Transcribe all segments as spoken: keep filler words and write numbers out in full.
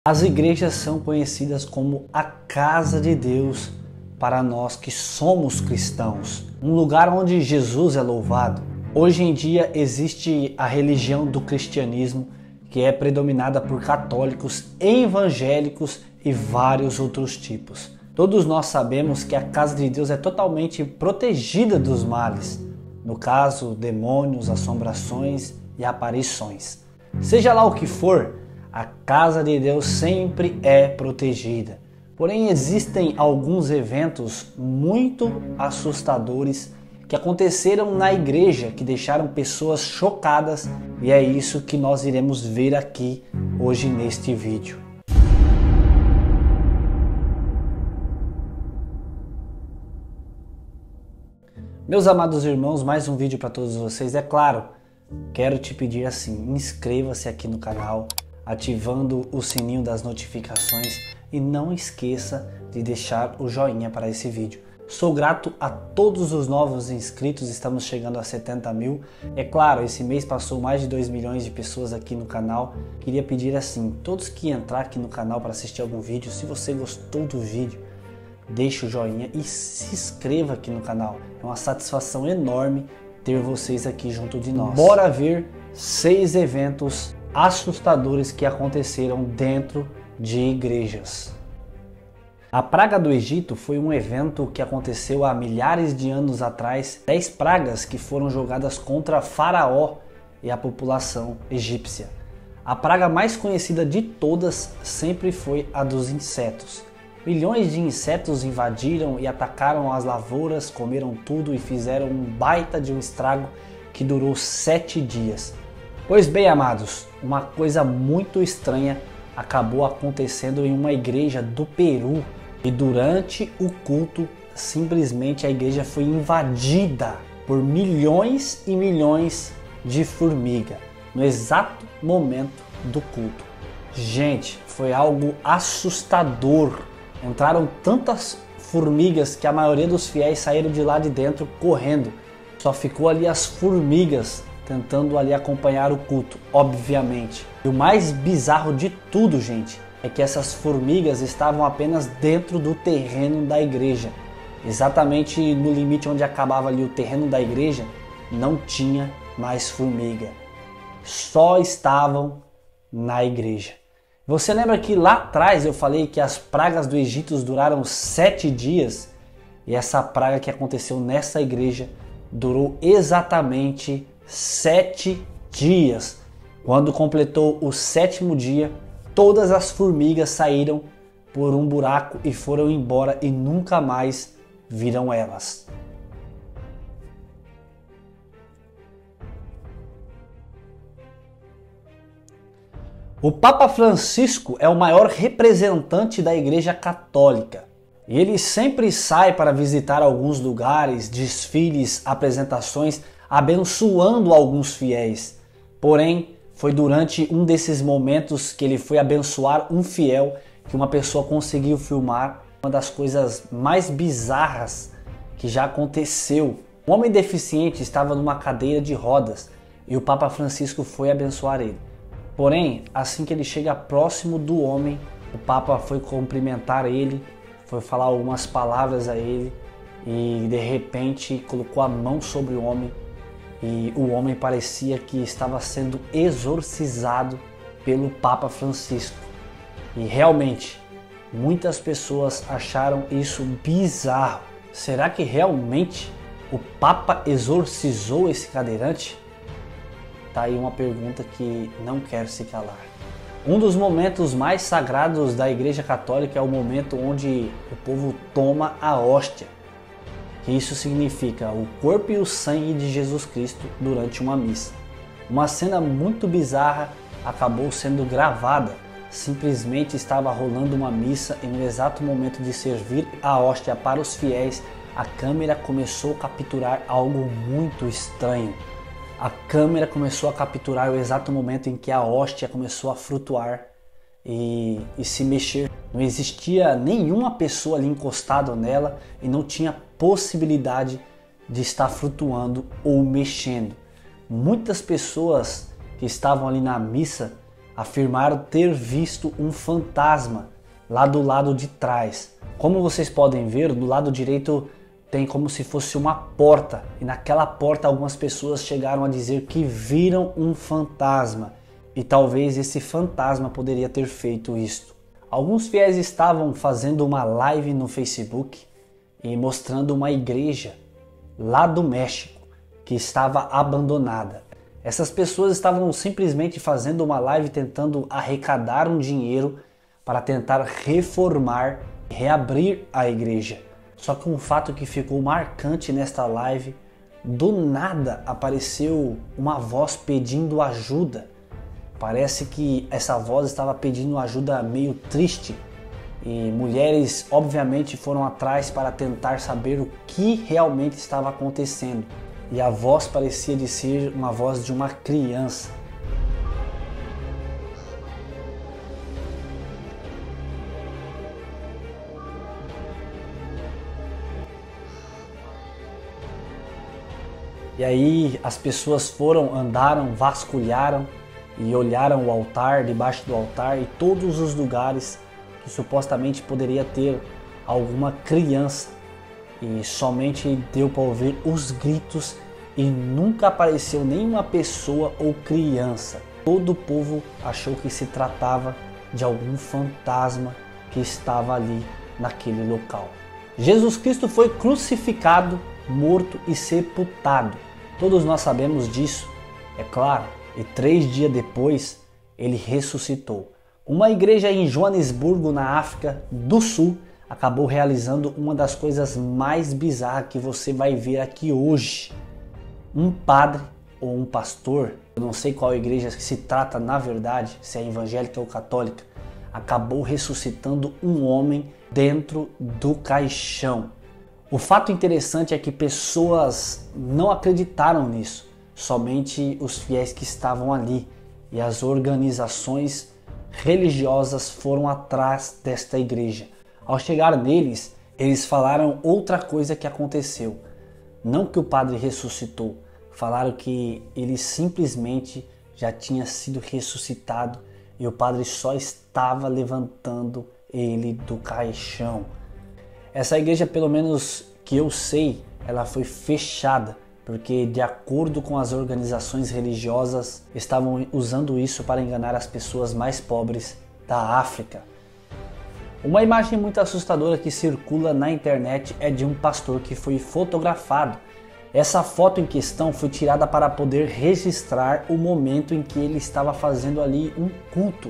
As igrejas são conhecidas como a casa de Deus para nós que somos cristãos, um lugar onde Jesus é louvado. Hoje em dia existe a religião do cristianismo, que é predominada por católicos, evangélicos e vários outros tipos. Todos nós sabemos que a casa de Deus é totalmente protegida dos males, no caso, demônios, assombrações e aparições. Seja lá o que for, a casa de Deus sempre é protegida. Porém, existem alguns eventos muito assustadores que aconteceram na igreja, que deixaram pessoas chocadas, e é isso que nós iremos ver aqui hoje neste vídeo. Meus amados irmãos, mais um vídeo para todos vocês. É claro, quero te pedir assim, inscreva-se aqui no canal, ativando o sininho das notificações e não esqueça de deixar o joinha para esse vídeo. Sou grato a todos os novos inscritos, estamos chegando a setenta mil. É claro, esse mês passou mais de dois milhões de pessoas aqui no canal. Queria pedir assim, todos que entrar aqui no canal para assistir algum vídeo, se você gostou do vídeo, deixe o joinha e se inscreva aqui no canal. É uma satisfação enorme ter vocês aqui junto de nós. Bora ver seis eventos assustadores que aconteceram dentro de igrejas. A praga do Egito foi um evento que aconteceu há milhares de anos atrás. Dez pragas que foram jogadas contra Faraó e a população egípcia. A praga mais conhecida de todas sempre foi a dos insetos. Milhões de insetos invadiram e atacaram as lavouras, comeram tudo e fizeram um baita de um estrago que durou sete dias. Pois bem, amados, uma coisa muito estranha acabou acontecendo em uma igreja do Peru. E durante o culto, simplesmente a igreja foi invadida por milhões e milhões de formigas no exato momento do culto. Gente, foi algo assustador. Entraram tantas formigas que a maioria dos fiéis saíram de lá de dentro correndo. Só ficou ali as formigas tentando ali acompanhar o culto, obviamente. E o mais bizarro de tudo, gente, é que essas formigas estavam apenas dentro do terreno da igreja. Exatamente no limite onde acabava ali o terreno da igreja, não tinha mais formiga. Só estavam na igreja. Você lembra que lá atrás eu falei que as pragas do Egito duraram sete dias? E essa praga que aconteceu nessa igreja durou exatamente sete dias. Quando completou o sétimo dia, todas as formigas saíram por um buraco e foram embora e nunca mais viram elas. O Papa Francisco é o maior representante da Igreja Católica e ele sempre sai para visitar alguns lugares, desfiles, apresentações, abençoando alguns fiéis. Porém, foi durante um desses momentos que ele foi abençoar um fiel que uma pessoa conseguiu filmar uma das coisas mais bizarras que já aconteceu. Um homem deficiente estava numa cadeira de rodas e o Papa Francisco foi abençoar ele. Porém, assim que ele chega próximo do homem, o Papa foi cumprimentar ele, foi falar algumas palavras a ele e de repente colocou a mão sobre o homem e o homem parecia que estava sendo exorcizado pelo Papa Francisco. E realmente, muitas pessoas acharam isso bizarro. Será que realmente o Papa exorcizou esse cadeirante? Tá aí uma pergunta que não quer se calar. Um dos momentos mais sagrados da Igreja Católica é o momento onde o povo toma a hóstia. Que isso significa o corpo e o sangue de Jesus Cristo durante uma missa. Uma cena muito bizarra acabou sendo gravada. Simplesmente estava rolando uma missa e no exato momento de servir a hóstia para os fiéis, a câmera começou a capturar algo muito estranho. A câmera começou a capturar o exato momento em que a hóstia começou a flutuar e, e se mexer. Não existia nenhuma pessoa ali encostada nela e não tinha possibilidade de estar flutuando ou mexendo. Muitas pessoas que estavam ali na missa afirmaram ter visto um fantasma lá do lado de trás. Como vocês podem ver, do lado direito tem como se fosse uma porta, e naquela porta algumas pessoas chegaram a dizer que viram um fantasma, e talvez esse fantasma poderia ter feito isto. Alguns fiéis estavam fazendo uma live no Facebook e mostrando uma igreja lá do México que estava abandonada. Essas pessoas estavam simplesmente fazendo uma live tentando arrecadar um dinheiro para tentar reformar e reabrir a igreja. Só que um fato que ficou marcante nesta live, do nada apareceu uma voz pedindo ajuda. Parece que essa voz estava pedindo ajuda meio triste, e mulheres obviamente foram atrás para tentar saber o que realmente estava acontecendo. E a voz parecia de ser uma voz de uma criança. E aí as pessoas foram, andaram, vasculharam e olharam o altar, debaixo do altar e todos os lugares que supostamente poderia ter alguma criança. E somente deu para ouvir os gritos e nunca apareceu nenhuma pessoa ou criança. Todo o povo achou que se tratava de algum fantasma que estava ali naquele local. Jesus Cristo foi crucificado, morto e sepultado. Todos nós sabemos disso, é claro, e três dias depois ele ressuscitou. Uma igreja em Joanesburgo, na África do Sul, acabou realizando uma das coisas mais bizarras que você vai ver aqui hoje. Um padre ou um pastor, eu não sei qual igreja que se trata na verdade, se é evangélica ou católica, acabou ressuscitando um homem dentro do caixão. O fato interessante é que pessoas não acreditaram nisso, somente os fiéis que estavam ali, e as organizações religiosas foram atrás desta igreja. Ao chegar neles, eles falaram outra coisa que aconteceu. Não que o padre ressuscitou, falaram que ele simplesmente já tinha sido ressuscitado e o padre só estava levantando ele do caixão. Essa igreja, pelo menos que eu sei, ela foi fechada, porque de acordo com as organizações religiosas, estavam usando isso para enganar as pessoas mais pobres da África. Uma imagem muito assustadora que circula na internet é de um pastor que foi fotografado. Essa foto em questão foi tirada para poder registrar o momento em que ele estava fazendo ali um culto.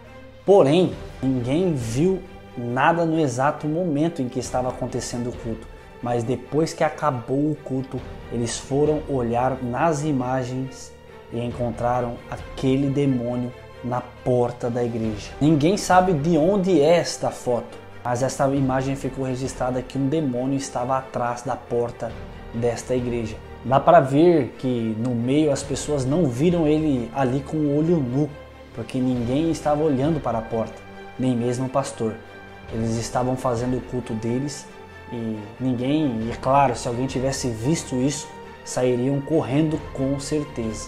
Porém, ninguém viu nada no exato momento em que estava acontecendo o culto. Mas depois que acabou o culto, eles foram olhar nas imagens e encontraram aquele demônio na porta da igreja. Ninguém sabe de onde é esta foto, mas esta imagem ficou registrada que um demônio estava atrás da porta desta igreja. Dá para ver que no meio as pessoas não viram ele ali com o olho nu, porque ninguém estava olhando para a porta, nem mesmo o pastor. Eles estavam fazendo o culto deles e ninguém, e é claro, se alguém tivesse visto isso, sairiam correndo com certeza.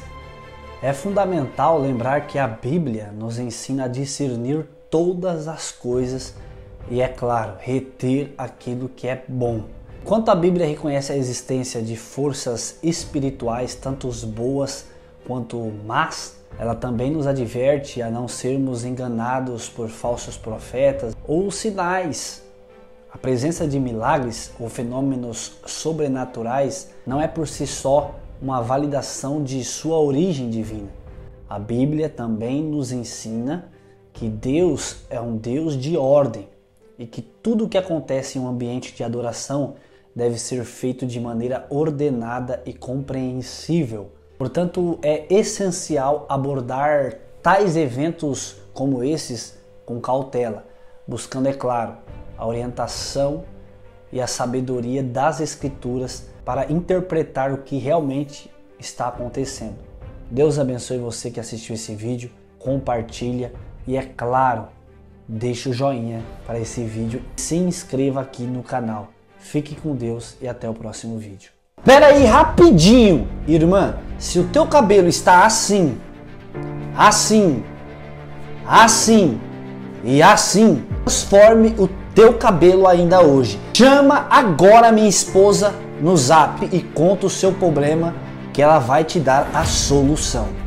É fundamental lembrar que a Bíblia nos ensina a discernir todas as coisas e, é claro, reter aquilo que é bom. Enquanto a Bíblia reconhece a existência de forças espirituais, tanto boas quanto más, ela também nos adverte a não sermos enganados por falsos profetas ou sinais. A presença de milagres ou fenômenos sobrenaturais não é por si só uma validação de sua origem divina. A Bíblia também nos ensina que Deus é um Deus de ordem e que tudo o que acontece em um ambiente de adoração deve ser feito de maneira ordenada e compreensível. Portanto, é essencial abordar tais eventos como esses com cautela, buscando, é claro, a orientação e a sabedoria das Escrituras para interpretar o que realmente está acontecendo. Deus abençoe você que assistiu esse vídeo, compartilha e, é claro, deixa o joinha para esse vídeo e se inscreva aqui no canal. Fique com Deus e até o próximo vídeo. Pera aí rapidinho, irmã, se o teu cabelo está assim, assim, assim e assim. Transforme o teu cabelo ainda hoje. Chama agora minha esposa no zap e conta o seu problema que ela vai te dar a solução.